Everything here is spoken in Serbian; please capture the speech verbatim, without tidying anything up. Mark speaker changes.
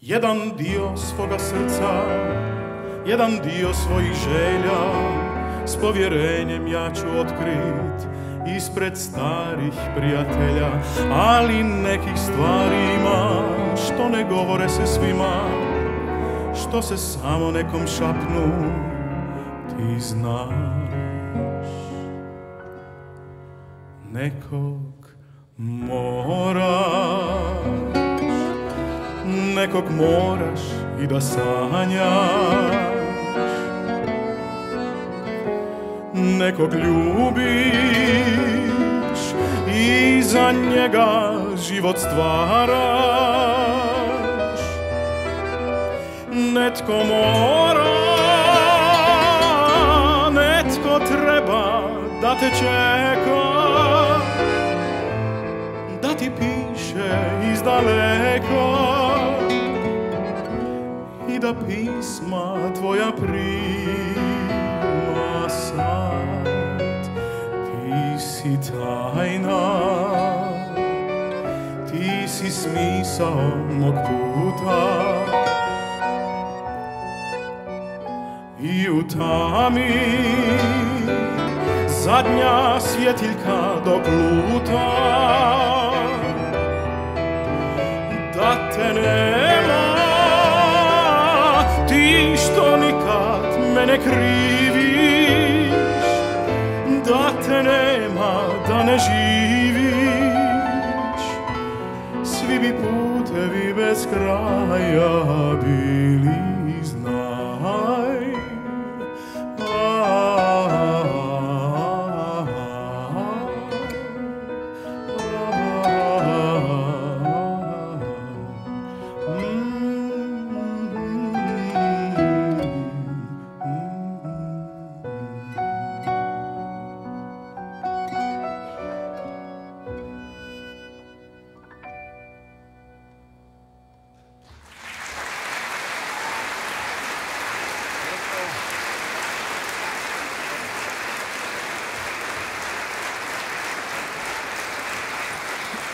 Speaker 1: Jedan dio svoga srca, jedan dio svojih želja, s povjerenjem ja ću otkrit ispred starih prijatelja. Ali nekih stvari ima, što ne govore se svima, što se samo nekom šapnu, ti znaš. Nekog moraš, nekog moraš i da sanjaš, nekog ljubiš i za njega život stvaraš. Netko mora, netko treba da te čeka, da ti piše iz daleka i da pisma tvoja prima sad. Ti si tajna, ti si smisao mog puta i u tami zadnja svjetiljka dok luta. Da te nema, ti što nikad mene kriviš, da te nema, da ne živiš, svi bi putevi bez kraja bili.